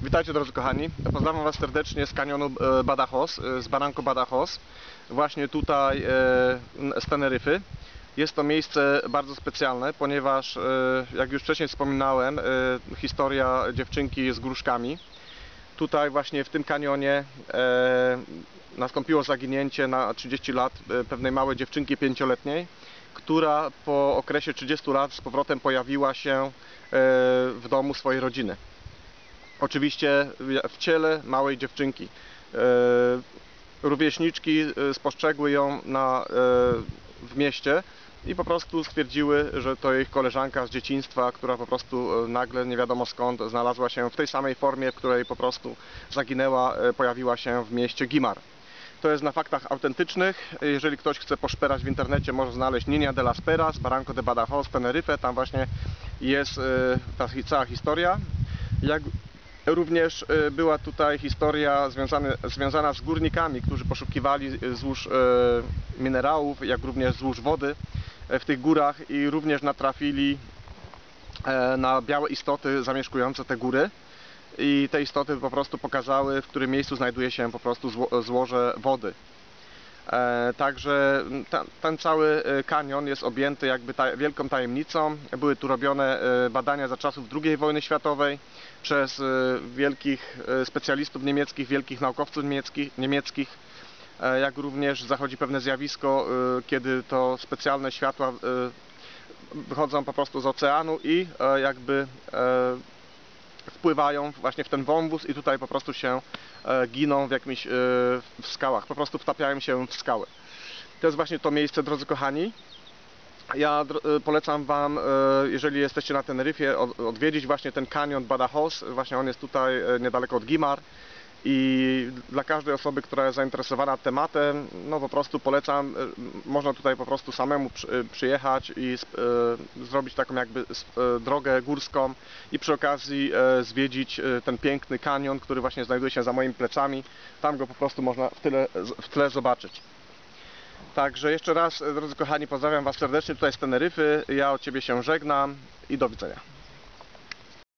Witajcie drodzy kochani, pozdrawiam Was serdecznie z kanionu Badajoz, z Barranco Badajoz, właśnie tutaj z Teneryfy. Jest to miejsce bardzo specjalne, ponieważ jak już wcześniej wspominałem, historia dziewczynki z gruszkami. Tutaj właśnie w tym kanionie nastąpiło zaginięcie na 30 lat pewnej małej dziewczynki 5-letniej, która po okresie 30 lat z powrotem pojawiła się w domu swojej rodziny. Oczywiście w ciele małej dziewczynki. Rówieśniczki spostrzegły ją w mieście i po prostu stwierdziły, że to ich koleżanka z dzieciństwa, która po prostu nagle nie wiadomo skąd znalazła się w tej samej formie, w której po prostu zaginęła, pojawiła się w mieście Guimar. To jest na faktach autentycznych. Jeżeli ktoś chce poszperać w internecie, może znaleźć Niña de las Peras, Barranco de Badajoz, Teneryfę. Tam właśnie jest ta cała historia. Jak również była tutaj historia związana z górnikami, którzy poszukiwali złóż minerałów, jak również złóż wody w tych górach i również natrafili na białe istoty zamieszkujące te góry. I te istoty po prostu pokazały, w którym miejscu znajduje się po prostu złoże wody. Także ten cały kanion jest objęty jakby wielką tajemnicą. Były tu robione badania za czasów II wojny światowej przez wielkich specjalistów niemieckich, wielkich naukowców niemieckich, jak również zachodzi pewne zjawisko, kiedy to specjalne światła wychodzą po prostu z oceanu i jakby wpływają właśnie w ten wąwóz i tutaj po prostu się giną w skałach, po prostu wtapiają się w skały. To jest właśnie to miejsce, drodzy kochani. Ja polecam Wam, jeżeli jesteście na Teneryfie, odwiedzić właśnie ten kanion Badajoz. Właśnie on jest tutaj niedaleko od Guimar. I dla każdej osoby, która jest zainteresowana tematem, no po prostu polecam, można tutaj po prostu samemu przyjechać i zrobić taką jakby drogę górską i przy okazji zwiedzić ten piękny kanion, który właśnie znajduje się za moimi plecami. Tam go po prostu można w tle zobaczyć. Także jeszcze raz, drodzy kochani, pozdrawiam Was serdecznie tutaj z Teneryfy. Ja od Ciebie się żegnam i do widzenia.